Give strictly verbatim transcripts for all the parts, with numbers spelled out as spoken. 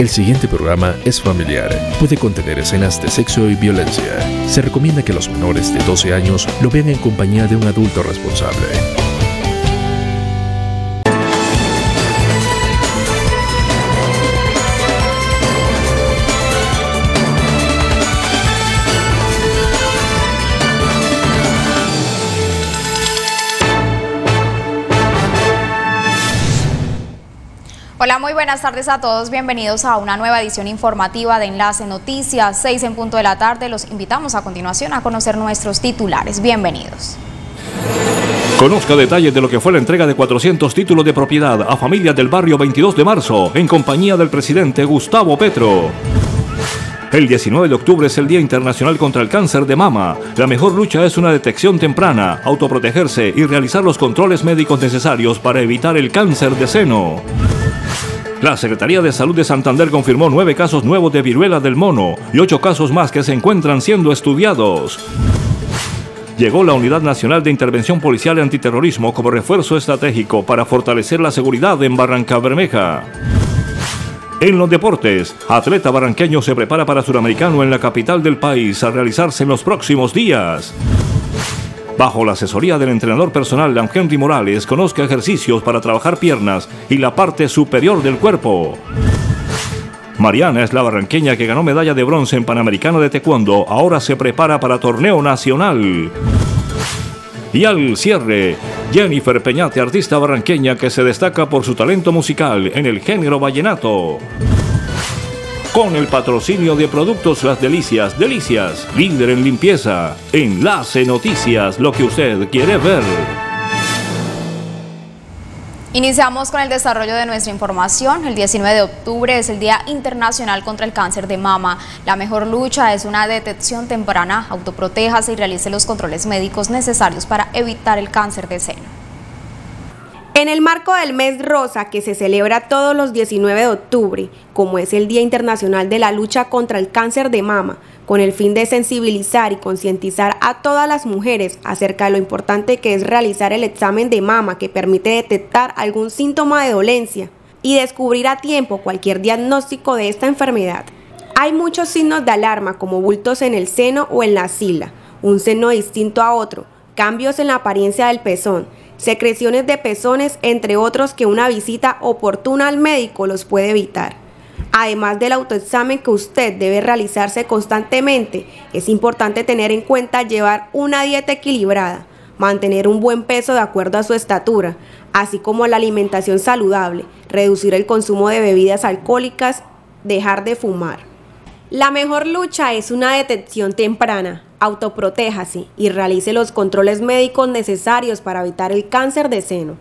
El siguiente programa es familiar. Puede contener escenas de sexo y violencia. Se recomienda que los menores de doce años lo vean en compañía de un adulto responsable. Hola, muy buenas tardes a todos, bienvenidos a una nueva edición informativa de Enlace Noticias, seis en punto de la tarde. Los invitamos a continuación a conocer nuestros titulares. Bienvenidos. Conozca detalles de lo que fue la entrega de cuatrocientos títulos de propiedad a familias del barrio veintidós de marzo en compañía del presidente Gustavo Petro. El diecinueve de octubre es el Día Internacional contra el Cáncer de Mama. La mejor lucha es una detección temprana, autoprotegerse y realizar los controles médicos necesarios para evitar el cáncer de seno. La Secretaría de Salud de Santander confirmó nueve casos nuevos de viruela del mono y ocho casos más que se encuentran siendo estudiados. Llegó la Unidad Nacional de Intervención Policial y Antiterrorismo como refuerzo estratégico para fortalecer la seguridad en Barrancabermeja. En los deportes, atleta barranqueño se prepara para Suramericano en la capital del país a realizarse en los próximos días. Bajo la asesoría del entrenador personal Henry Morales, conozca ejercicios para trabajar piernas y la parte superior del cuerpo. Mariana es la barranqueña que ganó medalla de bronce en Panamericano de Taekwondo, ahora se prepara para torneo nacional. Y al cierre, Jennifer Peñate, artista barranqueña que se destaca por su talento musical en el género vallenato. Con el patrocinio de Productos Las Delicias, Delicias, líder en limpieza. Enlace Noticias, lo que usted quiere ver. Iniciamos con el desarrollo de nuestra información. El diecinueve de octubre es el Día Internacional contra el Cáncer de Mama. La mejor lucha es una detección temprana. Autoprotéjase y realice los controles médicos necesarios para evitar el cáncer de seno. En el marco del mes rosa que se celebra todos los diecinueve de octubre, como es el Día Internacional de la Lucha contra el Cáncer de Mama, con el fin de sensibilizar y concientizar a todas las mujeres acerca de lo importante que es realizar el examen de mama que permite detectar algún síntoma de dolencia y descubrir a tiempo cualquier diagnóstico de esta enfermedad. Hay muchos signos de alarma como bultos en el seno o en la axila, un seno distinto a otro, cambios en la apariencia del pezón, secreciones de pezones, entre otros que una visita oportuna al médico los puede evitar. Además del autoexamen que usted debe realizarse constantemente, es importante tener en cuenta llevar una dieta equilibrada, mantener un buen peso de acuerdo a su estatura, así como la alimentación saludable, reducir el consumo de bebidas alcohólicas, dejar de fumar. La mejor lucha es una detección temprana. Autoprotéjase y realice los controles médicos necesarios para evitar el cáncer de seno.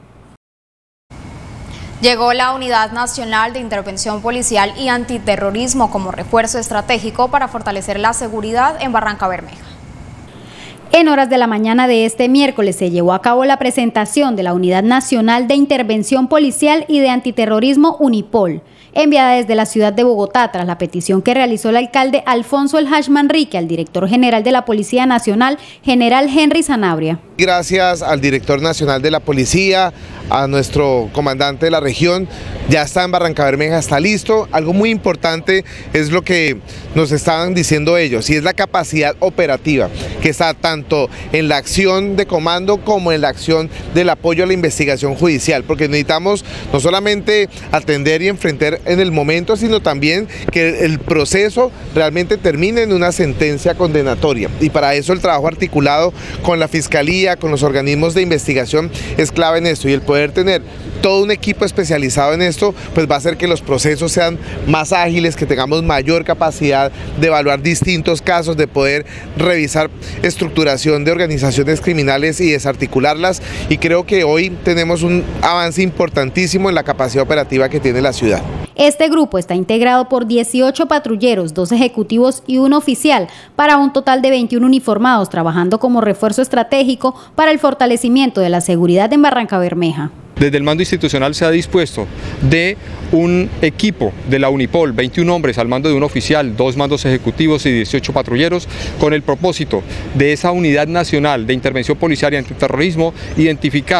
Llegó la Unidad Nacional de Intervención Policial y Antiterrorismo como refuerzo estratégico para fortalecer la seguridad en Barrancabermeja. En horas de la mañana de este miércoles se llevó a cabo la presentación de la Unidad Nacional de Intervención Policial y de Antiterrorismo UNIPOL, enviada desde la ciudad de Bogotá tras la petición que realizó el alcalde Alfonso El Hash Manrique al director general de la Policía Nacional, general Henry Sanabria. Gracias al director nacional de la policía, a nuestro comandante de la región, ya está en Barrancabermeja, está listo. Algo muy importante es lo que nos estaban diciendo ellos, y es la capacidad operativa, que está tanto en la acción de comando como en la acción del apoyo a la investigación judicial, porque necesitamos no solamente atender y enfrentar en el momento, sino también que el proceso realmente termine en una sentencia condenatoria, y para eso el trabajo articulado con la Fiscalía, con los organismos de investigación es clave en esto, y el poder tener todo un equipo especializado en esto pues va a hacer que los procesos sean más ágiles, que tengamos mayor capacidad de evaluar distintos casos, de poder revisar estructuración de organizaciones criminales y desarticularlas, y creo que hoy tenemos un avance importantísimo en la capacidad operativa que tiene la ciudad. Este grupo está integrado por dieciocho patrulleros, dos ejecutivos y un oficial, para un total de veintiún uniformados, trabajando como refuerzo estratégico para el fortalecimiento de la seguridad en Barrancabermeja. Desde el mando institucional se ha dispuesto de un equipo de la UNIPOL, veintiún hombres al mando de un oficial, dos mandos ejecutivos y dieciocho patrulleros, con el propósito de esa Unidad Nacional de Intervención Policial y Antiterrorismo identificar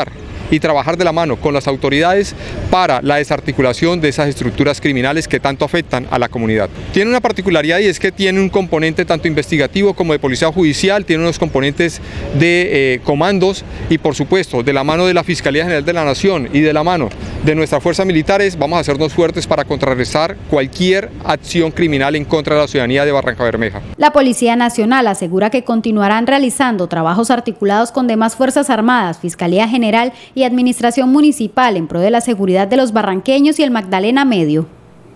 y trabajar de la mano con las autoridades para la desarticulación de esas estructuras criminales que tanto afectan a la comunidad. Tiene una particularidad y es que tiene un componente tanto investigativo como de policía judicial, tiene unos componentes de eh, comandos y por supuesto de la mano de la Fiscalía General de la Nación y de la mano de nuestras fuerzas militares vamos a hacernos fuertes para contrarrestar cualquier acción criminal en contra de la ciudadanía de Barrancabermeja. La Policía Nacional asegura que continuarán realizando trabajos articulados con demás Fuerzas Armadas, Fiscalía General y Administración Municipal en pro de la seguridad de los barranqueños y el Magdalena Medio.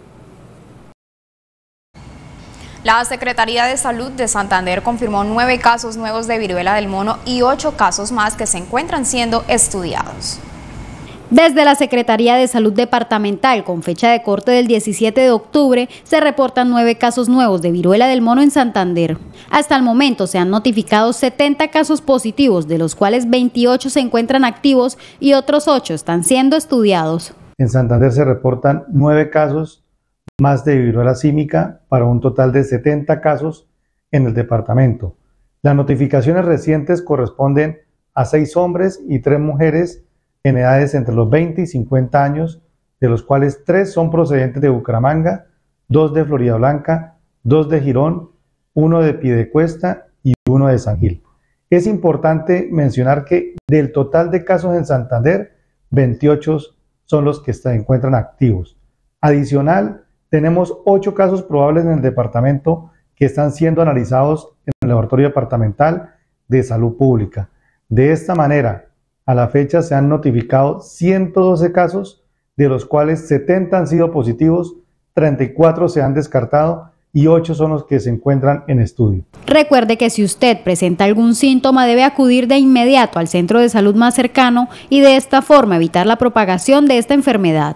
La Secretaría de Salud de Santander confirmó nueve casos nuevos de viruela del mono y ocho casos más que se encuentran siendo estudiados. Desde la Secretaría de Salud Departamental, con fecha de corte del diecisiete de octubre, se reportan nueve casos nuevos de viruela del mono en Santander. Hasta el momento se han notificado setenta casos positivos, de los cuales veintiocho se encuentran activos y otros ocho están siendo estudiados. En Santander se reportan nueve casos más de viruela símica para un total de setenta casos en el departamento. Las notificaciones recientes corresponden a seis hombres y tres mujeres en edades entre los veinte y cincuenta años, de los cuales tres son procedentes de Bucaramanga, dos de Floridablanca, dos de Girón, uno de Piedecuesta y uno de San Gil. Es importante mencionar que del total de casos en Santander, veintiocho son los que se encuentran activos. Adicional, tenemos ocho casos probables en el departamento que están siendo analizados en el Laboratorio Departamental de Salud Pública. De esta manera, a la fecha se han notificado ciento doce casos, de los cuales setenta han sido positivos, treinta y cuatro se han descartado y ocho son los que se encuentran en estudio. Recuerde que si usted presenta algún síntoma debe acudir de inmediato al centro de salud más cercano y de esta forma evitar la propagación de esta enfermedad.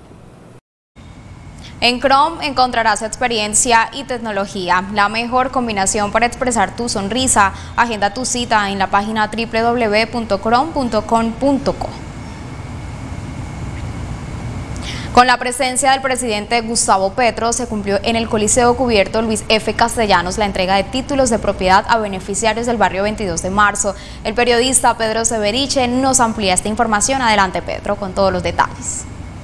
En Chrome encontrarás experiencia y tecnología, la mejor combinación para expresar tu sonrisa. Agenda tu cita en la página w w w punto chrome punto com punto co. Con la presencia del presidente Gustavo Petro, se cumplió en el Coliseo Cubierto Luis F. Castellanos la entrega de títulos de propiedad a beneficiarios del barrio veintidós de marzo. El periodista Pedro Severiche nos amplía esta información. Adelante, Pedro, con todos los detalles.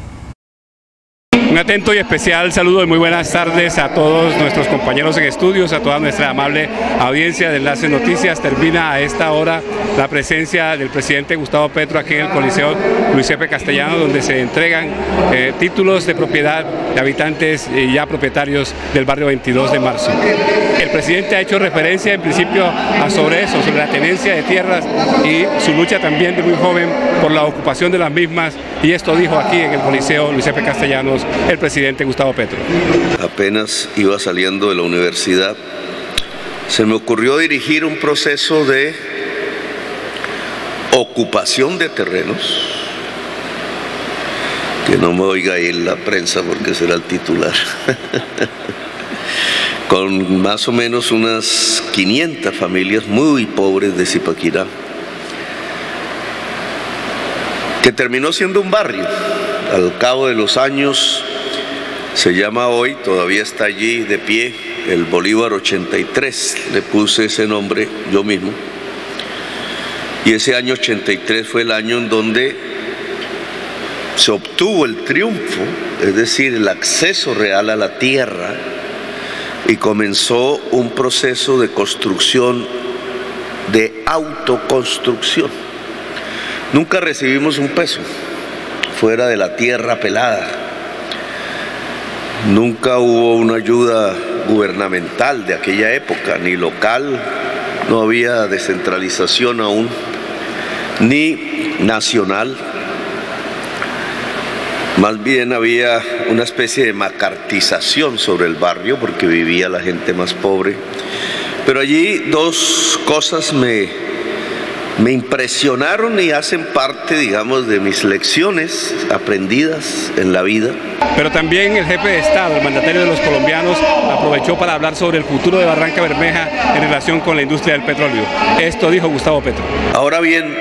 Un atento y especial saludo y muy buenas tardes a todos nuestros compañeros en estudios, a toda nuestra amable audiencia de Enlace Noticias. Termina a esta hora la presencia del presidente Gustavo Petro aquí en el Coliseo Luis F. Castellanos, donde se entregan eh, títulos de propiedad de habitantes y ya propietarios del barrio veintidós de marzo. El presidente ha hecho referencia en principio a sobre eso, sobre la tenencia de tierras y su lucha también de muy joven por la ocupación de las mismas, y esto dijo aquí en el Coliseo Luis F. Castellanos el presidente Gustavo Petro. Apenas iba saliendo de la universidad, se me ocurrió dirigir un proceso de ocupación de terrenos, que no me oiga ahí en la prensa porque será el titular, con más o menos unas quinientas familias muy pobres de Zipaquirá, que terminó siendo un barrio. Al cabo de los años se llama hoy, todavía está allí de pie, el Bolívar ochenta y tres, le puse ese nombre yo mismo, y ese año ochenta y tres fue el año en donde se obtuvo el triunfo, es decir, el acceso real a la tierra, y comenzó un proceso de construcción, de autoconstrucción. Nunca recibimos un peso fuera de la tierra pelada. Nunca hubo una ayuda gubernamental de aquella época, ni local, no había descentralización aún, ni nacional. Más bien había una especie de macartización sobre el barrio porque vivía la gente más pobre. Pero allí dos cosas me... Me impresionaron y hacen parte, digamos, de mis lecciones aprendidas en la vida. Pero también el jefe de Estado, el mandatario de los colombianos, aprovechó para hablar sobre el futuro de Barrancabermeja en relación con la industria del petróleo. Esto dijo Gustavo Petro. Ahora bien,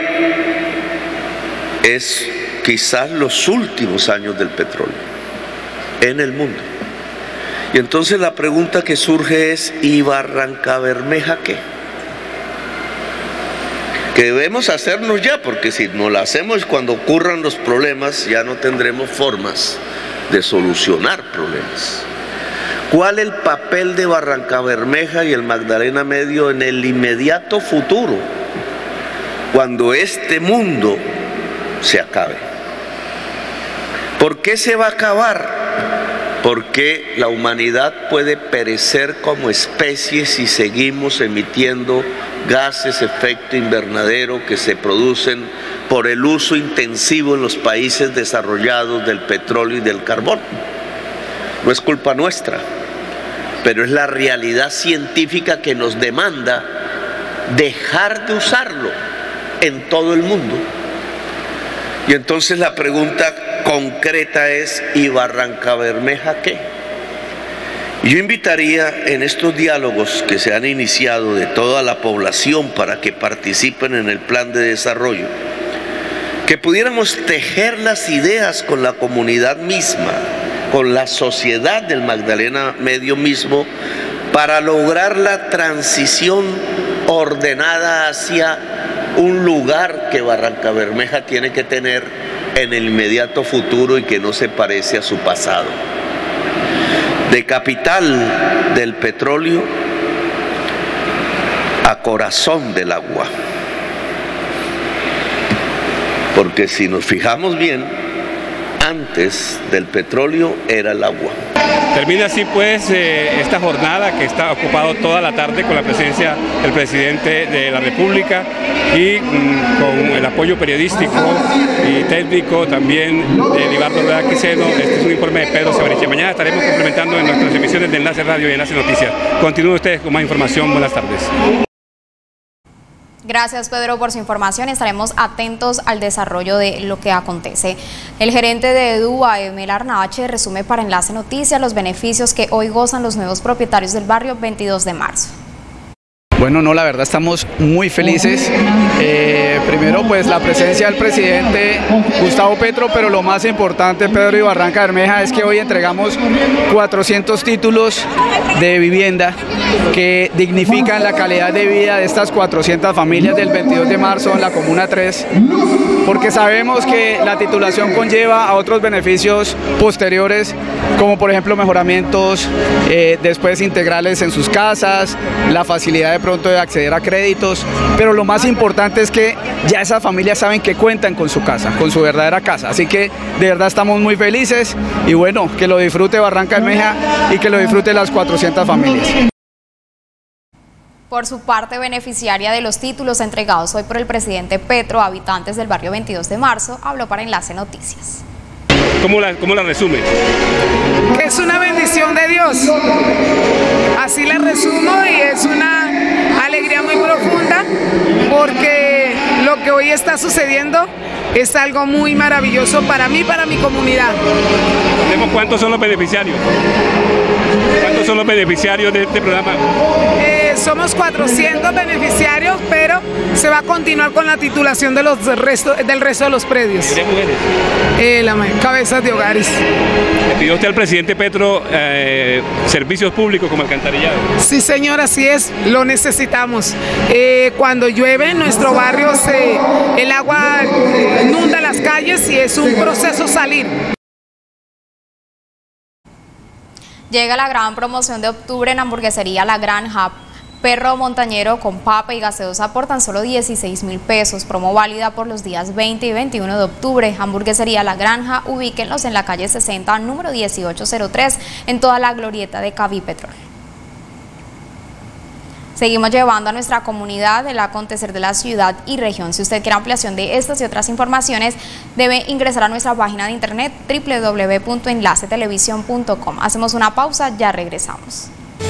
es quizás los últimos años del petróleo en el mundo. Y entonces la pregunta que surge es, ¿y Barrancabermeja qué? que debemos hacernos ya, porque si no la hacemos cuando ocurran los problemas, ya no tendremos formas de solucionar problemas. ¿Cuál es el papel de Barrancabermeja y el Magdalena Medio en el inmediato futuro, cuando este mundo se acabe? ¿Por qué se va a acabar? Porque la humanidad puede perecer como especie si seguimos emitiendo gases de efecto invernadero que se producen por el uso intensivo en los países desarrollados del petróleo y del carbón. No es culpa nuestra, pero es la realidad científica que nos demanda dejar de usarlo en todo el mundo. Y entonces la pregunta concreta es, ¿y Barrancabermeja qué? Yo invitaría en estos diálogos que se han iniciado de toda la población para que participen en el plan de desarrollo, que pudiéramos tejer las ideas con la comunidad misma, con la sociedad del Magdalena Medio mismo, para lograr la transición ordenada hacia un lugar que Barrancabermeja tiene que tener en el inmediato futuro y que no se parece a su pasado. De capital del petróleo a corazón del agua. Porque si nos fijamos bien, antes del petróleo era el agua. Termina así pues eh, esta jornada que está ocupado toda la tarde con la presencia del presidente de la República y mm, con el apoyo periodístico y técnico también de Libardo Rueda Quiseno. Este es un informe de Pedro Severiche. Mañana estaremos complementando en nuestras emisiones de Enlace Radio y Enlace Noticias. Continúen ustedes con más información. Buenas tardes. Gracias, Pedro, por su información. Estaremos atentos al desarrollo de lo que acontece. El gerente de EDUA, Emel Arnavache, resume para Enlace Noticias los beneficios que hoy gozan los nuevos propietarios del barrio veintidós de marzo. Bueno, no, la verdad estamos muy felices. Eh, primero, pues la presencia del presidente Gustavo Petro, pero lo más importante, Pedro y Barrancabermeja, es que hoy entregamos cuatrocientos títulos de vivienda que dignifican la calidad de vida de estas cuatrocientas familias del veintidós de marzo en la Comuna tres, porque sabemos que la titulación conlleva a otros beneficios posteriores, como por ejemplo mejoramientos eh, después integrales en sus casas, la facilidad de de acceder a créditos, pero lo más importante es que ya esas familias saben que cuentan con su casa, con su verdadera casa, así que de verdad estamos muy felices y bueno, que lo disfrute Barrancabermeja y que lo disfrute las cuatrocientas familias. Por su parte, beneficiaria de los títulos entregados hoy por el presidente Petro a habitantes del barrio veintidós de marzo, habló para Enlace Noticias. ¿Cómo la, cómo la resume? Que es una bendición de Dios, así la resumo, y es una alegría muy profunda porque lo que hoy está sucediendo es algo muy maravilloso para mí, para mi comunidad. ¿Cuántos son los beneficiarios? ¿Cuántos son los beneficiarios de este programa? Eh, somos cuatrocientos beneficiarios, pero se va a continuar con la titulación de los resto, del resto de los predios. ¿Qué mujeres? Eh, la cabezas de hogares. ¿Le pidió usted al presidente Petro eh, servicios públicos como alcantarillado? Sí, señor, así es, lo necesitamos. Eh, cuando llueve en nuestro barrio se, el agua inunda las calles y es un proceso salir. Llega la gran promoción de octubre en Hamburguesería La Granja. Perro montañero con papa y gaseosa por tan solo dieciséis mil pesos. Promo válida por los días veinte y veintiuno de octubre. Hamburguesería La Granja, ubíquenlos en la calle sesenta, número dieciocho cero tres, en toda la glorieta de Cavipetrol. Seguimos llevando a nuestra comunidad el acontecer de la ciudad y región. Si usted quiere ampliación de estas y otras informaciones, debe ingresar a nuestra página de internet doble u doble u doble u punto enlace televisión punto com. Hacemos una pausa, ya regresamos.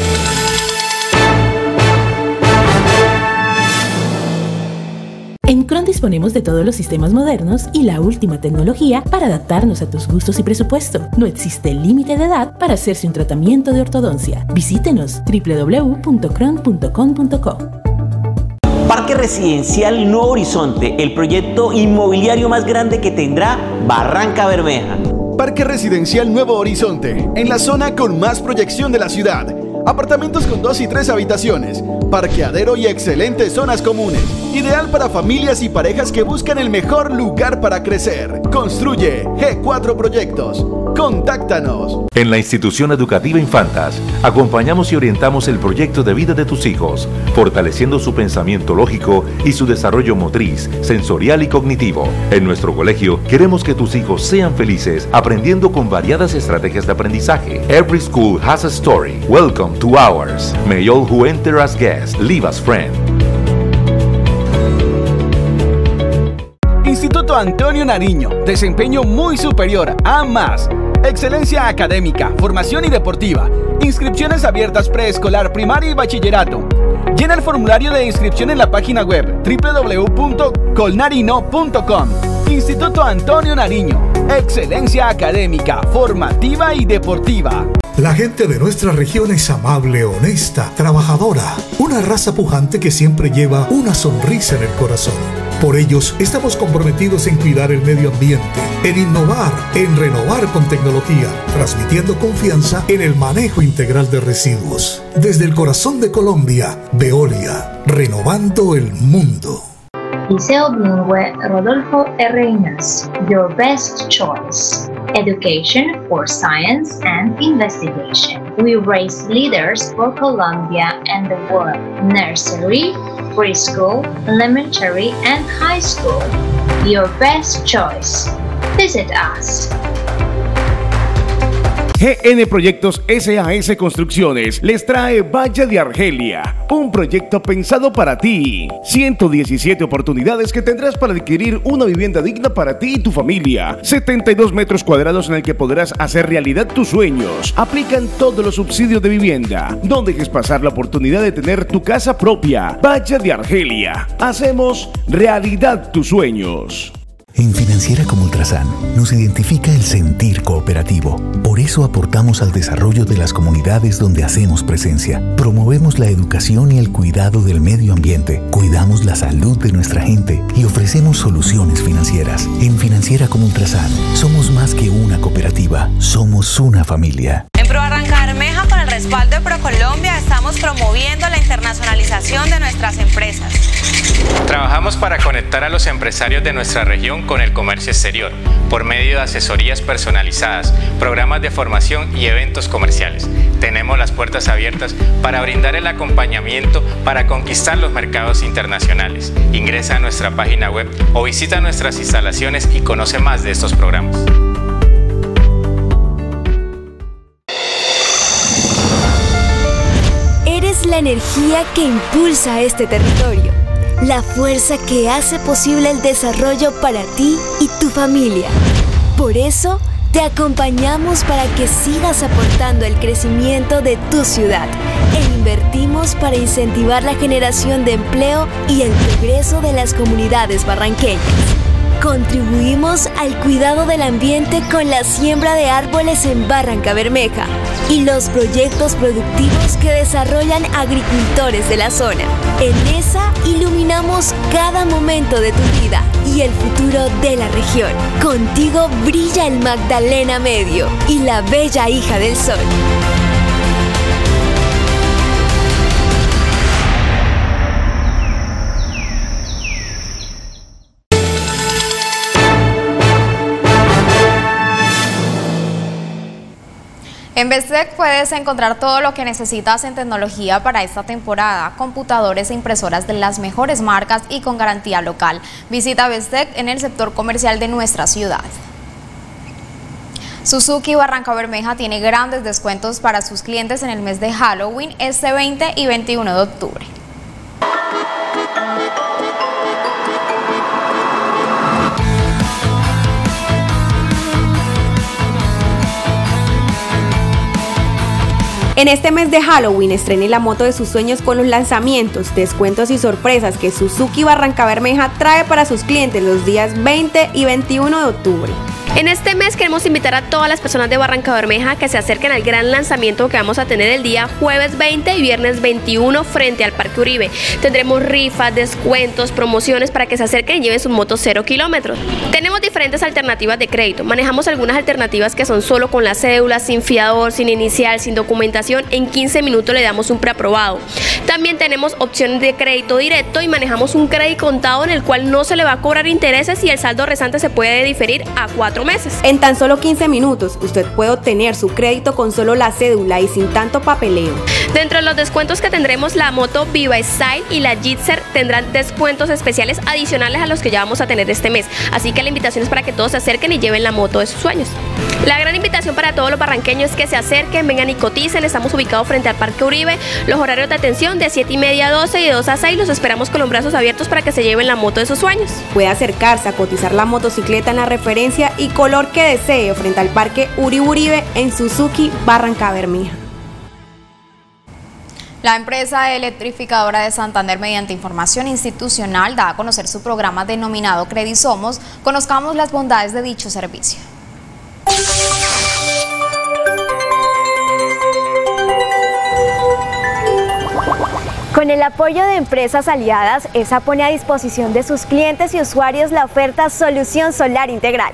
En Cron disponemos de todos los sistemas modernos y la última tecnología para adaptarnos a tus gustos y presupuesto. No existe límite de edad para hacerse un tratamiento de ortodoncia. Visítenos doble u doble u doble u punto cron punto com punto co. Parque Residencial Nuevo Horizonte, el proyecto inmobiliario más grande que tendrá Barrancabermeja. Parque Residencial Nuevo Horizonte, en la zona con más proyección de la ciudad. Apartamentos con dos y tres habitaciones, parqueadero y excelentes zonas comunes. Ideal para familias y parejas que buscan el mejor lugar para crecer. Construye G cuatro Proyectos. Contáctanos. En la institución educativa Infantas, acompañamos y orientamos el proyecto de vida de tus hijos, fortaleciendo su pensamiento lógico y su desarrollo motriz, sensorial y cognitivo. En nuestro colegio, queremos que tus hijos sean felices, aprendiendo con variadas estrategias de aprendizaje. Every school has a story. Welcome to ours. May all who enter as guests leave as friends. Instituto Antonio Nariño, desempeño muy superior a más. Excelencia académica, formación y deportiva. Inscripciones abiertas preescolar, primaria y bachillerato. Llena el formulario de inscripción en la página web w w w punto colnarino punto com. Instituto Antonio Nariño, excelencia académica, formativa y deportiva. La gente de nuestra región es amable, honesta, trabajadora. Una raza pujante que siempre lleva una sonrisa en el corazón. Por ellos estamos comprometidos en cuidar el medio ambiente, en innovar, en renovar con tecnología, transmitiendo confianza en el manejo integral de residuos. Desde el corazón de Colombia, Veolia, renovando el mundo. Liceo Bilingüe Rodolfo R. Ignacio, your best choice. Education for science and investigation. We raise leaders for Colombia and the world. Nursery, preschool, elementary, and high school. Your best choice. Visit us. G N Proyectos S A S Construcciones les trae Valle de Argelia, un proyecto pensado para ti. ciento diecisiete oportunidades que tendrás para adquirir una vivienda digna para ti y tu familia. setenta y dos metros cuadrados en el que podrás hacer realidad tus sueños. Aplican todos los subsidios de vivienda. No dejes pasar la oportunidad de tener tu casa propia. Valle de Argelia. Hacemos realidad tus sueños. En Financiera como Ultrasan nos identifica el sentir cooperativo. Por eso aportamos al desarrollo de las comunidades donde hacemos presencia. Promovemos la educación y el cuidado del medio ambiente. Cuidamos la salud de nuestra gente y ofrecemos soluciones financieras. En Financiera como Ultrasan somos más que una cooperativa, somos una familia. En Pro Barranca Bermeja, con el respaldo de ProColombia, estamos promoviendo la internacionalización de nuestras empresas. Trabajamos para conectar a los empresarios de nuestra región con el comercio exterior, por medio de asesorías personalizadas, programas de formación y eventos comerciales. Tenemos las puertas abiertas para brindar el acompañamiento para conquistar los mercados internacionales. Ingresa a nuestra página web o visita nuestras instalaciones y conoce más de estos programas. Eres la energía que impulsa a este territorio. La fuerza que hace posible el desarrollo para ti y tu familia. Por eso, te acompañamos para que sigas aportando el crecimiento de tu ciudad e invertimos para incentivar la generación de empleo y el progreso de las comunidades barranqueñas. Contribuimos al cuidado del ambiente con la siembra de árboles en Barranca Bermeja y los proyectos productivos que desarrollan agricultores de la zona. En esa iluminamos cada momento de tu vida y el futuro de la región. Contigo brilla el Magdalena Medio y la bella hija del sol. En Bestec puedes encontrar todo lo que necesitas en tecnología para esta temporada, computadores e impresoras de las mejores marcas y con garantía local. Visita Bestec en el sector comercial de nuestra ciudad. Suzuki Barranca Bermeja tiene grandes descuentos para sus clientes en el mes de Halloween este veinte y veintiuno de octubre. En este mes de Halloween estrene la moto de sus sueños con los lanzamientos, descuentos y sorpresas que Suzuki Barranca Bermeja trae para sus clientes los días veinte y veintiuno de octubre. En este mes queremos invitar a todas las personas de Barranca Bermeja que se acerquen al gran lanzamiento que vamos a tener el día jueves veinte y viernes veintiuno frente al Parque Uribe. Tendremos rifas, descuentos, promociones para que se acerquen y lleven sus motos cero kilómetros. Tenemos diferentes diferentes alternativas de crédito. Manejamos algunas alternativas que son solo con la cédula, sin fiador, sin inicial, sin documentación. En quince minutos le damos un preaprobado. También tenemos opciones de crédito directo y manejamos un crédito contado en el cual no se le va a cobrar intereses y el saldo restante se puede diferir a cuatro meses. En tan solo quince minutos usted puede obtener su crédito con solo la cédula y sin tanto papeleo. Dentro de los descuentos que tendremos, la moto Viva Style y la Gitzer tendrán descuentos especiales adicionales a los que ya vamos a tener este mes. Así que la invitación es para que todos se acerquen y lleven la moto de sus sueños. La gran invitación para todos los barranqueños es que se acerquen, vengan y coticen. Estamos ubicados frente al Parque Uribe. Los horarios de atención de siete y media a doce y de dos a seis. Los esperamos con los brazos abiertos para que se lleven la moto de sus sueños. Puede acercarse a cotizar la motocicleta en la referencia y color que desee frente al Parque Uribe Uribe en Suzuki, Barrancabermeja. La empresa electrificadora de Santander, mediante información institucional, da a conocer su programa denominado Credisomos. Conozcamos las bondades de dicho servicio. Con el apoyo de empresas aliadas, ESA pone a disposición de sus clientes y usuarios la oferta Solución Solar Integral.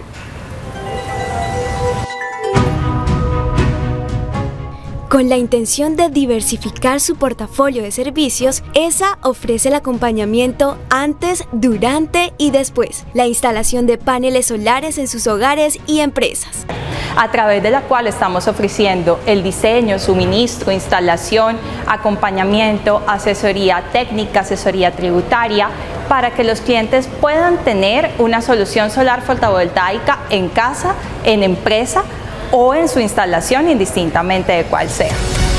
Con la intención de diversificar su portafolio de servicios, ESA ofrece el acompañamiento antes, durante y después, la instalación de paneles solares en sus hogares y empresas, a través de la cual estamos ofreciendo el diseño, suministro, instalación, acompañamiento, asesoría técnica, asesoría tributaria, para que los clientes puedan tener una solución solar fotovoltaica en casa, en empresa, o en su instalación, indistintamente de cuál sea.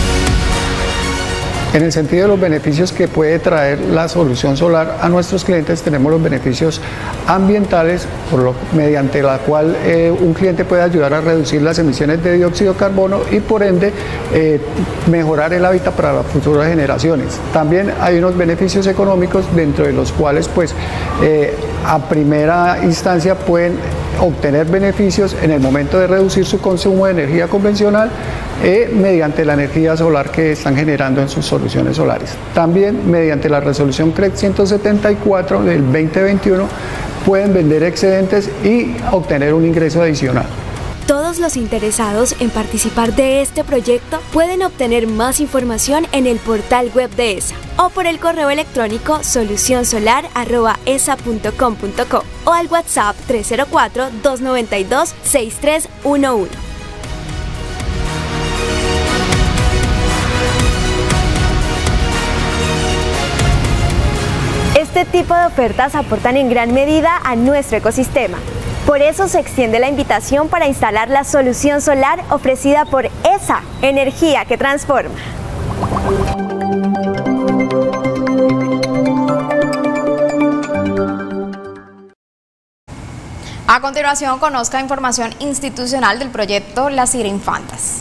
En el sentido de los beneficios que puede traer la solución solar a nuestros clientes, tenemos los beneficios ambientales, por lo, mediante la cual eh, un cliente puede ayudar a reducir las emisiones de dióxido de carbono y por ende eh, mejorar el hábitat para las futuras generaciones. También hay unos beneficios económicos dentro de los cuales pues eh, a primera instancia pueden obtener beneficios en el momento de reducir su consumo de energía convencional eh, mediante la energía solar que están generando en sus soluciones solares. También mediante la resolución C R E C ciento setenta y cuatro del veinte veintiuno pueden vender excedentes y obtener un ingreso adicional. Todos los interesados en participar de este proyecto pueden obtener más información en el portal web de ESA o por el correo electrónico solucionsolar arroba esa punto com punto co o al WhatsApp tres cero cuatro, dos nueve dos, seis tres uno uno. Este tipo de ofertas aportan en gran medida a nuestro ecosistema. Por eso se extiende la invitación para instalar la solución solar ofrecida por ESA, energía que transforma. A continuación, conozca información institucional del proyecto Las Infantas.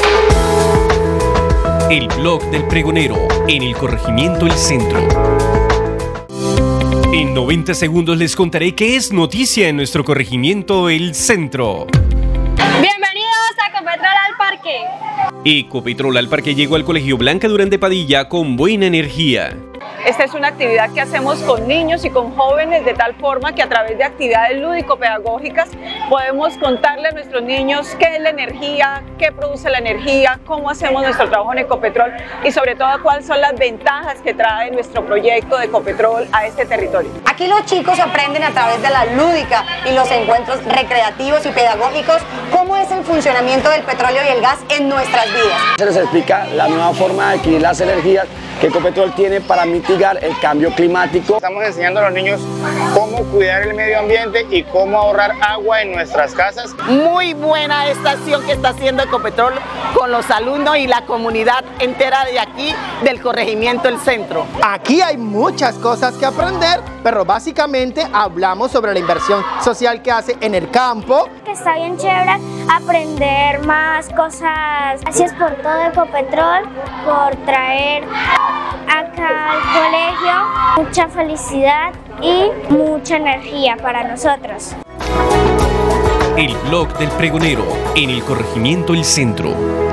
El blog del pregonero en el corregimiento El Centro. En noventa segundos les contaré qué es noticia en nuestro corregimiento El Centro. Bienvenidos a Ecopetrol al Parque. Ecopetrol al Parque llegó al Colegio Blanca Durán Padilla con buena energía. Esta es una actividad que hacemos con niños y con jóvenes de tal forma que a través de actividades lúdico-pedagógicas podemos contarle a nuestros niños qué es la energía, qué produce la energía, cómo hacemos nuestro trabajo en Ecopetrol y sobre todo cuáles son las ventajas que trae nuestro proyecto de Ecopetrol a este territorio. Aquí los chicos aprenden a través de la lúdica y los encuentros recreativos y pedagógicos cómo es el funcionamiento del petróleo y el gas en nuestras vidas. Se les explica la nueva forma de adquirir las energías que Ecopetrol tiene para mitigar el cambio climático. Estamos enseñando a los niños cómo cuidar el medio ambiente y cómo ahorrar agua en nuestras casas. Muy buena esta acción que está haciendo Ecopetrol con los alumnos y la comunidad entera de aquí del corregimiento El Centro. Aquí hay muchas cosas que aprender, pero básicamente hablamos sobre la inversión social que hace en el campo. Que está bien chévere aprender más cosas. Gracias por todo Ecopetrol, por traer acá al colegio mucha felicidad y mucha energía para nosotros. El blog del pregonero en el corregimiento El Centro.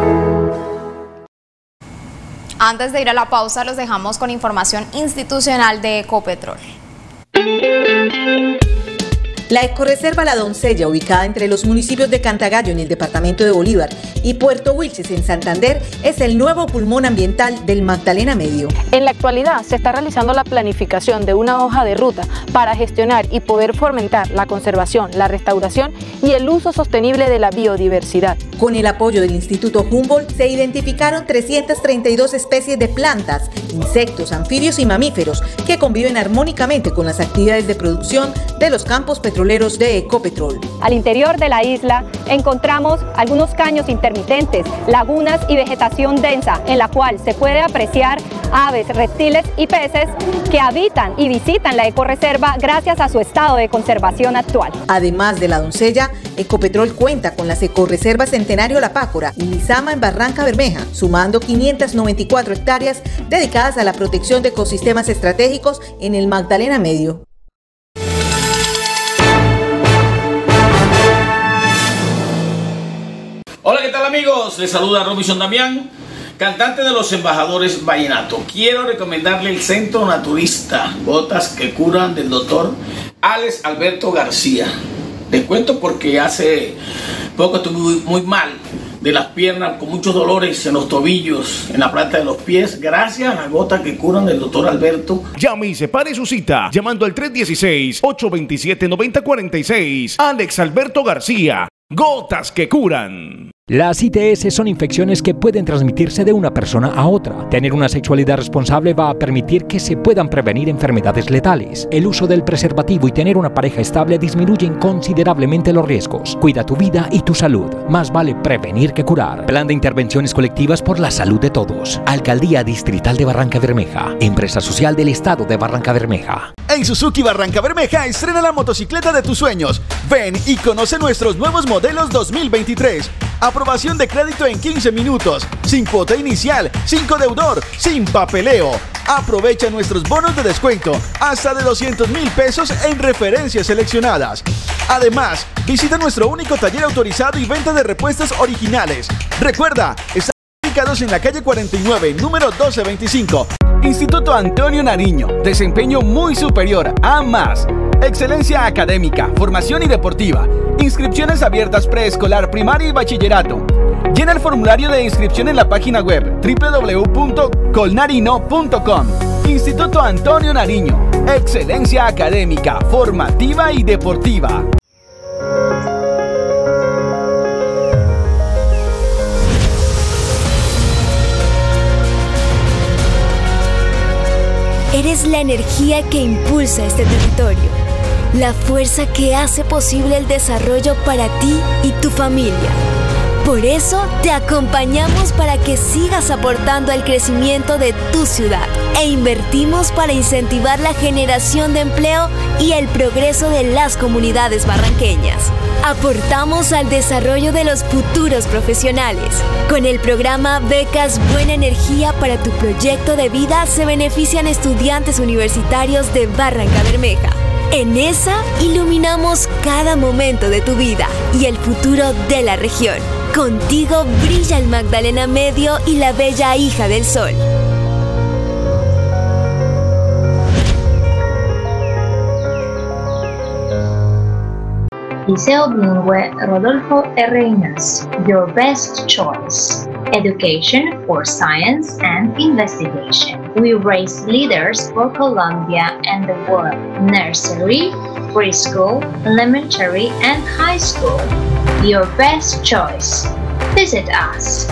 Antes de ir a la pausa, los dejamos con información institucional de Ecopetrol. La ecorreserva La Doncella, ubicada entre los municipios de Cantagallo en el departamento de Bolívar y Puerto Wilches en Santander, es el nuevo pulmón ambiental del Magdalena Medio. En la actualidad se está realizando la planificación de una hoja de ruta para gestionar y poder fomentar la conservación, la restauración y el uso sostenible de la biodiversidad. Con el apoyo del Instituto Humboldt se identificaron trescientas treinta y dos especies de plantas, insectos, anfibios y mamíferos que conviven armónicamente con las actividades de producción de los campos petroleros de Ecopetrol. Al interior de la isla encontramos algunos caños intermitentes, lagunas y vegetación densa en la cual se puede apreciar aves, reptiles y peces que habitan y visitan la ecorreserva gracias a su estado de conservación actual. Además de La Doncella, Ecopetrol cuenta con las ecorreservas Centenario La Pácora y Lizama en Barranca Bermeja, sumando quinientas noventa y cuatro hectáreas dedicadas a la protección de ecosistemas estratégicos en el Magdalena Medio. Hola, ¿qué tal amigos? Les saluda Robinson Damián, cantante de los Embajadores Vallenato. Quiero recomendarle el Centro Naturista Gotas que Curan del doctor Alex Alberto García. Les cuento porque hace poco estuve muy, muy mal de las piernas, con muchos dolores en los tobillos, en la planta de los pies, gracias a las gotas que curan del doctor Alberto. Llame y separe su cita llamando al tres uno seis, ocho dos siete, nueve cero cuatro seis. Alex Alberto García, Gotas que Curan. Las I T S son infecciones que pueden transmitirse de una persona a otra. Tener una sexualidad responsable va a permitir que se puedan prevenir enfermedades letales. El uso del preservativo y tener una pareja estable disminuyen considerablemente los riesgos. Cuida tu vida y tu salud. Más vale prevenir que curar. Plan de intervenciones colectivas por la salud de todos. Alcaldía Distrital de Barranca Bermeja. Empresa social del Estado de Barranca Bermeja. En Suzuki Barranca Bermeja estrena la motocicleta de tus sueños. Ven y conoce nuestros nuevos modelos dos mil veintitrés. Aprobación de crédito en quince minutos, sin cuota inicial, sin codeudor, sin papeleo. Aprovecha nuestros bonos de descuento, hasta de doscientos mil pesos en referencias seleccionadas. Además, visita nuestro único taller autorizado y venta de repuestos originales. Recuerda, estamos ubicados en la calle cuarenta y nueve, número doce veinticinco. Instituto Antonio Nariño, desempeño muy superior a más. Excelencia académica, formación y deportiva. Inscripciones abiertas preescolar, primaria y bachillerato. Llena el formulario de inscripción en la página web w w w punto colnarino punto com. Instituto Antonio Nariño. Excelencia académica, formativa y deportiva. Eres la energía que impulsa este territorio, la fuerza que hace posible el desarrollo para ti y tu familia. Por eso te acompañamos para que sigas aportando al crecimiento de tu ciudad e invertimos para incentivar la generación de empleo y el progreso de las comunidades barranqueñas. Aportamos al desarrollo de los futuros profesionales. Con el programa Becas Buena Energía para tu proyecto de vida se benefician estudiantes universitarios de Barranca Bermeja. En esa iluminamos cada momento de tu vida y el futuro de la región. Contigo brilla el Magdalena Medio y la bella hija del sol. Liceo Bilingüe Rodolfo R. Inas, your best choice. Education for science and investigation. We raise leaders for Colombia and the world. Nursery, preschool, elementary, and high school. Your best choice. Visit us.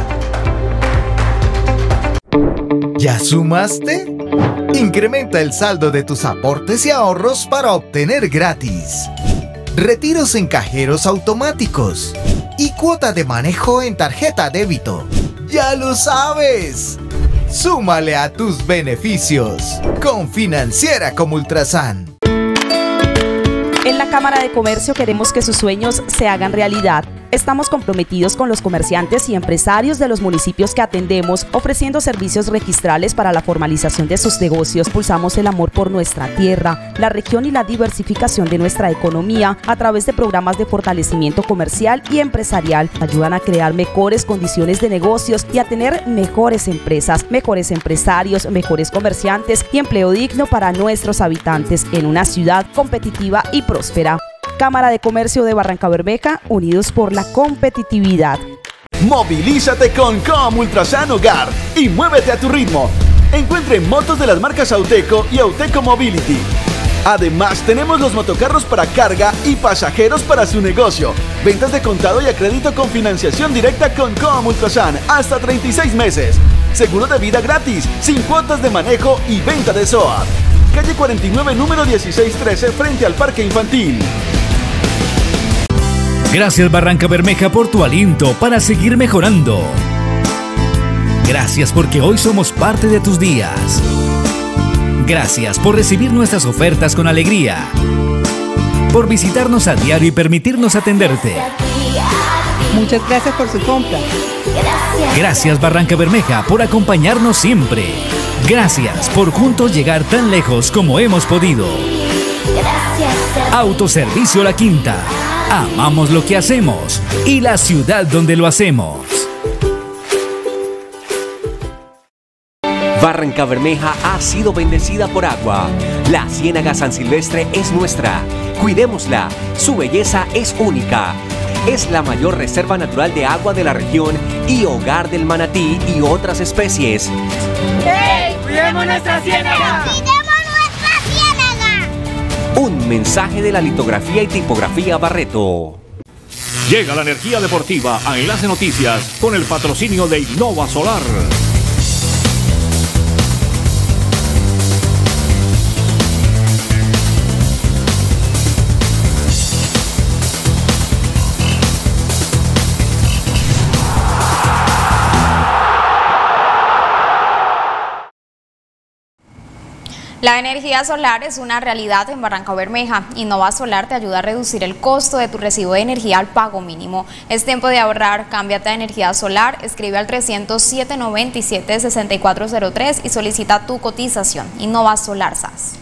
¿Ya sumaste? Incrementa el saldo de tus aportes y ahorros para obtener gratis retiros en cajeros automáticos y cuota de manejo en tarjeta débito. ¡Ya lo sabes! Súmale a tus beneficios con Financiera como Ultrasan. En la Cámara de Comercio queremos que sus sueños se hagan realidad. Estamos comprometidos con los comerciantes y empresarios de los municipios que atendemos, ofreciendo servicios registrales para la formalización de sus negocios. Pulsamos el amor por nuestra tierra, la región y la diversificación de nuestra economía a través de programas de fortalecimiento comercial y empresarial. Ayudan a crear mejores condiciones de negocios y a tener mejores empresas, mejores empresarios, mejores comerciantes y empleo digno para nuestros habitantes en una ciudad competitiva y próspera. Cámara de Comercio de Barrancabermeja, unidos por la competitividad. Movilízate con Com Ultrasan Hogar y muévete a tu ritmo. Encuentre motos de las marcas Auteco y Auteco Mobility. Además, tenemos los motocarros para carga y pasajeros para su negocio. Ventas de contado y a crédito con financiación directa con Com Ultrasan hasta treinta y seis meses. Seguro de vida gratis, sin cuotas de manejo y venta de S O A T. Calle cuarenta y nueve, número dieciséis trece, frente al Parque Infantil. Gracias Barrancabermeja por tu aliento para seguir mejorando. Gracias porque hoy somos parte de tus días. Gracias por recibir nuestras ofertas con alegría. Por visitarnos a diario y permitirnos atenderte. Muchas gracias por su compra. Gracias Barrancabermeja por acompañarnos siempre. Gracias por juntos llegar tan lejos como hemos podido. Autoservicio La Quinta. Amamos lo que hacemos y la ciudad donde lo hacemos. Barrancabermeja ha sido bendecida por agua. La Ciénaga San Silvestre es nuestra. Cuidémosla. Su belleza es única. Es la mayor reserva natural de agua de la región y hogar del manatí y otras especies. ¡Hey! ¡Cuidemos nuestra ciénaga! ¡Cuidemos nuestra ciénaga! Un mensaje de la litografía y tipografía Barreto. Llega la energía deportiva a Enlace Noticias con el patrocinio de Innova Solar. La energía solar es una realidad en Barrancabermeja. Innova Solar te ayuda a reducir el costo de tu recibo de energía al pago mínimo. Es tiempo de ahorrar. Cámbiate a energía solar. Escribe al trescientos siete, noventa y siete, sesenta y cuatro cero tres y solicita tu cotización. Innova Solar S A S.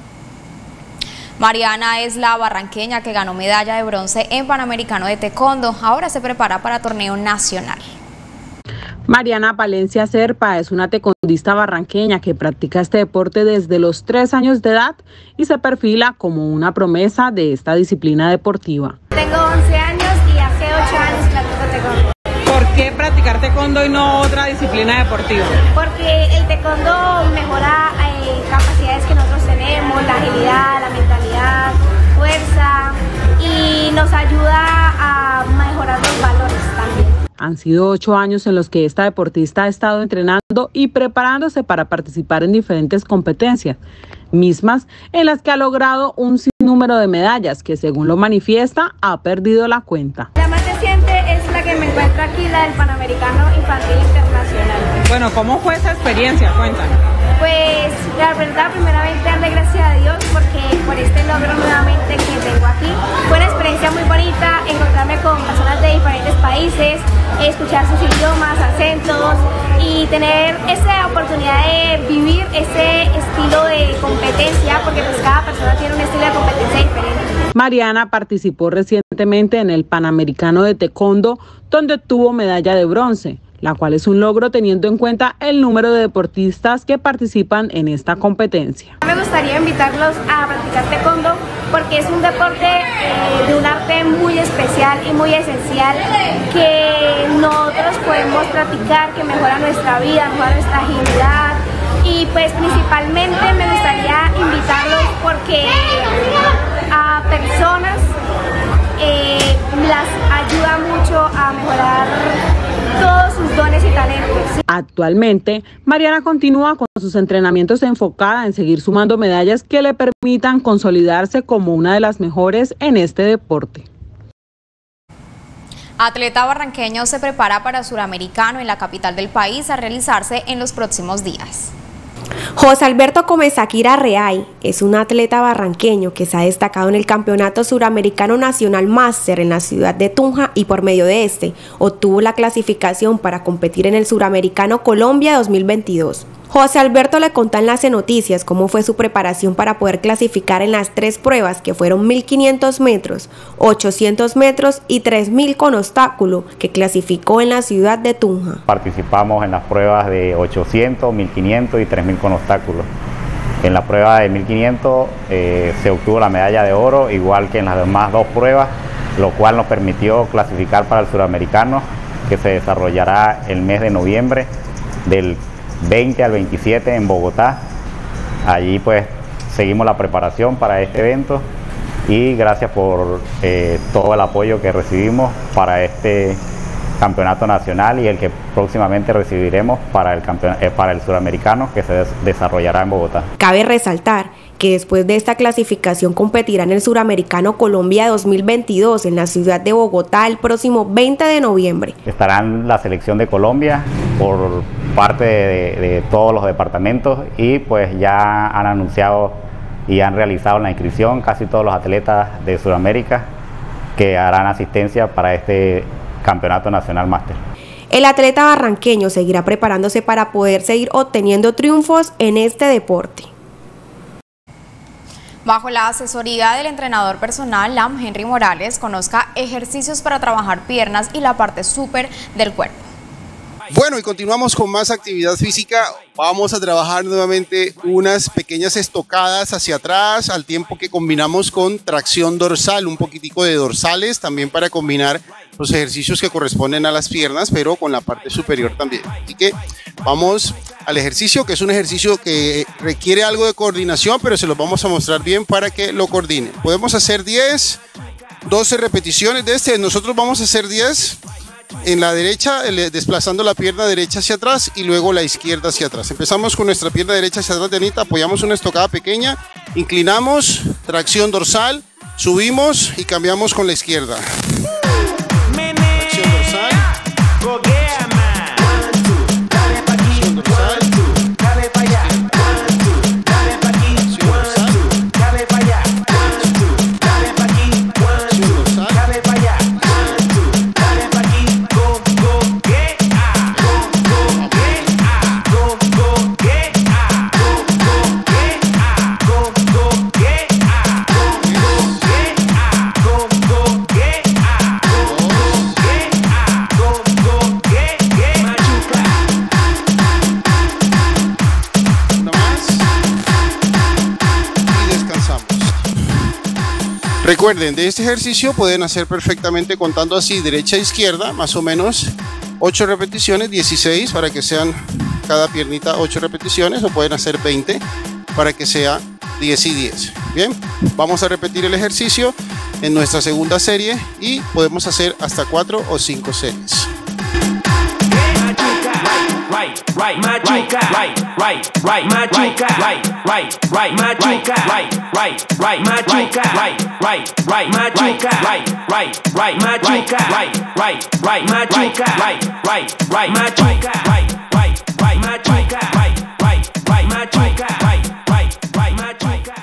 Mariana es la barranqueña que ganó medalla de bronce en Panamericano de Taekwondo. Ahora se prepara para torneo nacional. Mariana Palencia Serpa es una taekwondista barranqueña que practica este deporte desde los tres años de edad y se perfila como una promesa de esta disciplina deportiva. Tengo once años y hace ocho años practico taekwondo. ¿Por qué practicar taekwondo y no otra disciplina deportiva? Porque el taekwondo mejora eh, capacidades que nosotros tenemos, la agilidad, la mentalidad, fuerza y nos ayuda a mejorar los valores también. Han sido ocho años en los que esta deportista ha estado entrenando y preparándose para participar en diferentes competencias, mismas en las que ha logrado un sinnúmero de medallas que, según lo manifiesta, ha perdido la cuenta. La más reciente es la que me encuentro aquí, la del Panamericano Infantil Internacional. Bueno, ¿cómo fue esa experiencia? Cuéntanos. Pues la verdad, primeramente darle gracias a Dios porque por este logro nuevamente que tengo aquí. Fue una experiencia muy bonita, encontrarme con personas de diferentes países, escuchar sus idiomas, acentos y tener esa oportunidad de vivir ese estilo de competencia porque pues cada persona tiene un estilo de competencia diferente. Mariana participó recientemente en el Panamericano de Taekwondo, donde obtuvo medalla de bronce, la cual es un logro teniendo en cuenta el número de deportistas que participan en esta competencia. Me gustaría invitarlos a practicar taekwondo porque es un deporte eh, de un arte muy especial y muy esencial que nosotros podemos practicar, que mejora nuestra vida, mejora nuestra agilidad y pues principalmente me gustaría invitarlos porque a personas eh, las ayuda mucho a mejorar todos sus dones y talentos. Actualmente, Mariana continúa con sus entrenamientos enfocada en seguir sumando medallas que le permitan consolidarse como una de las mejores en este deporte. Atleta barranqueño se prepara para Suramericano en la capital del país a realizarse en los próximos días. José Alberto Comesaquira Reay es un atleta barranqueño que se ha destacado en el Campeonato Suramericano Nacional Máster en la ciudad de Tunja y por medio de este obtuvo la clasificación para competir en el Suramericano Colombia dos mil veintidós. José Alberto le contó en Enlace Noticias cómo fue su preparación para poder clasificar en las tres pruebas que fueron mil quinientos metros, ochocientos metros y tres mil con obstáculo que clasificó en la ciudad de Tunja. Participamos en las pruebas de ochocientos, mil quinientos y tres mil con obstáculos. En la prueba de mil quinientos eh, se obtuvo la medalla de oro, igual que en las demás dos pruebas, lo cual nos permitió clasificar para el suramericano, que se desarrollará el mes de noviembre, del veinte al veintisiete en Bogotá. Allí pues seguimos la preparación para este evento y gracias por eh, todo el apoyo que recibimos para este campeonato nacional y el que próximamente recibiremos para el, eh, para el suramericano, que se des desarrollará en Bogotá. Cabe resaltar que después de esta clasificación competirá en el Suramericano Colombia dos mil veintidós en la ciudad de Bogotá el próximo veinte de noviembre. Estarán la selección de Colombia por parte de, de todos los departamentos y pues ya han anunciado y han realizado la inscripción casi todos los atletas de Sudamérica que harán asistencia para este Campeonato Nacional Máster. El atleta barranqueño seguirá preparándose para poder seguir obteniendo triunfos en este deporte. Bajo la asesoría del entrenador personal L A M Henry Morales, conozca ejercicios para trabajar piernas y la parte súper del cuerpo. Bueno, y continuamos con más actividad física. Vamos a trabajar nuevamente unas pequeñas estocadas hacia atrás, al tiempo que combinamos con tracción dorsal, un poquitico de dorsales también para combinar los ejercicios que corresponden a las piernas, pero con la parte superior también. Así que vamos al ejercicio, que es un ejercicio que requiere algo de coordinación, pero se los vamos a mostrar bien para que lo coordinen. Podemos hacer diez, doce repeticiones de este. Nosotros vamos a hacer diez en la derecha, desplazando la pierna derecha hacia atrás y luego la izquierda hacia atrás. Empezamos con nuestra pierna derecha hacia atrás, Dianita, apoyamos una estocada pequeña, inclinamos, tracción dorsal, subimos y cambiamos con la izquierda. Tracción dorsal. Recuerden, de este ejercicio pueden hacer perfectamente contando así derecha e izquierda, más o menos ocho repeticiones, dieciséis para que sean cada piernita ocho repeticiones, o pueden hacer veinte para que sea diez y diez. Bien, vamos a repetir el ejercicio en nuestra segunda serie y podemos hacer hasta cuatro o cinco series. Right, right, machuca, right, right, right, machuca, right, right, right, machuca, right, right, right, machuca, right, right, right, machuca, right, right, right, machuca, right, right, right, machuca, right, right, right, machuca, right, right, right, machuca, right, right, right, machuca, right, right, right, machuca.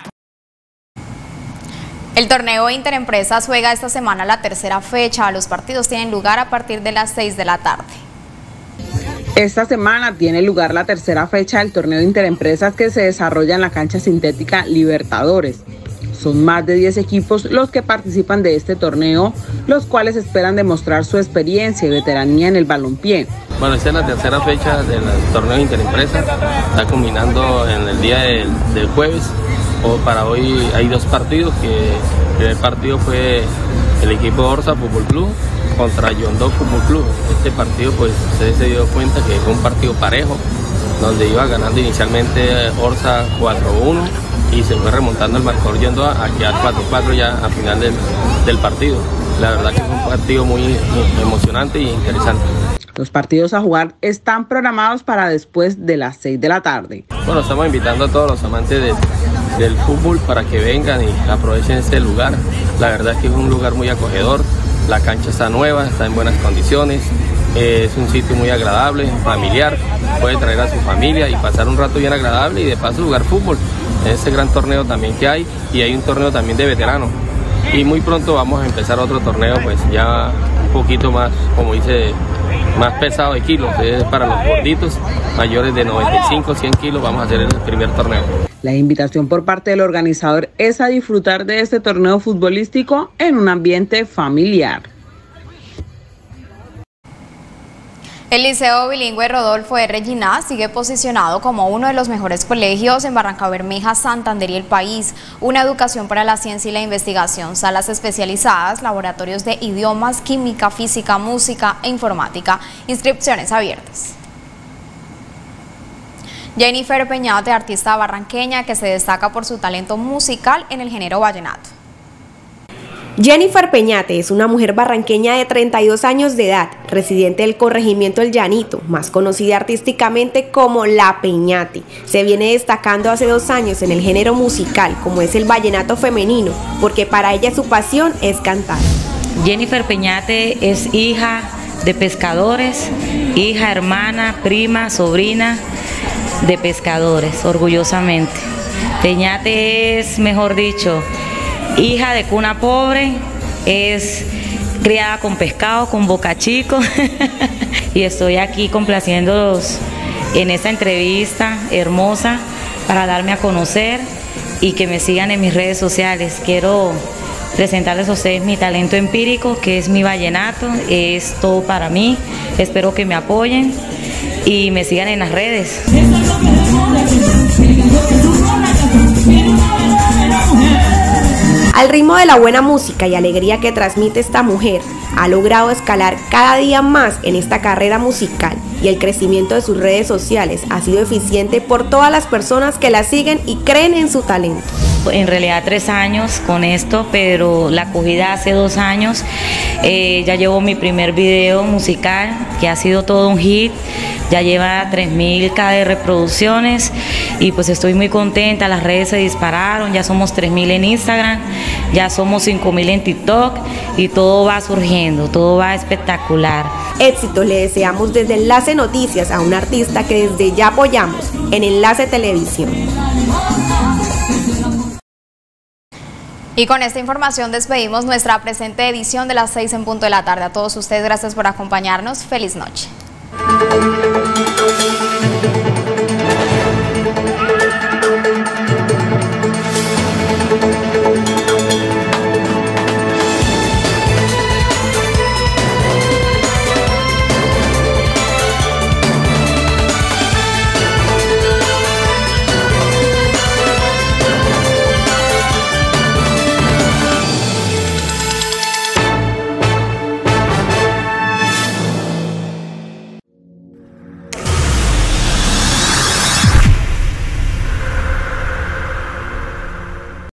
El torneo Interempresas juega esta semana la tercera fecha. Los partidos tienen lugar a partir de las seis de la tarde. Esta semana tiene lugar la tercera fecha del torneo Interempresas, que se desarrolla en la cancha sintética Libertadores. Son más de diez equipos los que participan de este torneo, los cuales esperan demostrar su experiencia y veteranía en el balompié. Bueno, esta es la tercera fecha del torneo Interempresas, está culminando en el día del, del jueves. O para hoy hay dos partidos, que el primer partido fue el equipo Orsa Fútbol Club contra Yondó Fútbol Club. Este partido, pues ustedes se dio cuenta que fue un partido parejo, donde iba ganando inicialmente Orsa cuatro uno y se fue remontando el marcador Yondó a quedar cuatro cuatro ya a final del, del partido. La verdad que fue un partido muy, muy emocionante y interesante. Los partidos a jugar están programados para después de las seis de la tarde. Bueno, estamos invitando a todos los amantes de, del fútbol para que vengan y aprovechen este lugar. La verdad es que es un lugar muy acogedor, la cancha está nueva, está en buenas condiciones, es un sitio muy agradable, familiar, puede traer a su familia y pasar un rato bien agradable y de paso jugar fútbol. En este gran torneo también que hay, y hay un torneo también de veteranos. Y muy pronto vamos a empezar otro torneo, pues ya un poquito más, como dice, más pesado de kilos, es para los gorditos mayores de noventa y cinco, cien kilos, vamos a hacer el primer torneo. La invitación por parte del organizador es a disfrutar de este torneo futbolístico en un ambiente familiar. El Liceo Bilingüe Rodolfo R. Ginás sigue posicionado como uno de los mejores colegios en Barrancabermeja, Santander y el país. Una educación para la ciencia y la investigación, salas especializadas, laboratorios de idiomas, química, física, música e informática. Inscripciones abiertas. Jennifer Peñate, artista barranqueña que se destaca por su talento musical en el género vallenato. Jennifer Peñate es una mujer barranqueña de treinta y dos años de edad, residente del corregimiento El Llanito, más conocida artísticamente como La Peñate. Se viene destacando hace dos años en el género musical, como es el vallenato femenino, porque para ella su pasión es cantar. Jennifer Peñate es hija de pescadores, hija, hermana, prima, sobrina de pescadores, orgullosamente. Peñate es, mejor dicho, hija de cuna pobre, es criada con pescado, con boca chico y estoy aquí complaciéndolos en esta entrevista hermosa para darme a conocer y que me sigan en mis redes sociales. Quiero presentarles a ustedes mi talento empírico, que es mi vallenato, es todo para mí. Espero que me apoyen y me sigan en las redes. Al ritmo de la buena música y alegría que transmite esta mujer, ha logrado escalar cada día más en esta carrera musical y el crecimiento de sus redes sociales ha sido eficiente por todas las personas que la siguen y creen en su talento. En realidad tres años con esto, pero la acogida hace dos años. Eh, ya llevo mi primer video musical, que ha sido todo un hit. Ya lleva tres mil de reproducciones y pues estoy muy contenta. Las redes se dispararon, ya somos tres mil en Instagram, ya somos cinco mil en TikTok y todo va surgiendo, todo va espectacular. Éxito le deseamos desde Enlace Noticias a un artista que desde ya apoyamos en Enlace Televisión. Y con esta información despedimos nuestra presente edición de las seis en punto de la tarde. A todos ustedes, gracias por acompañarnos. Feliz noche.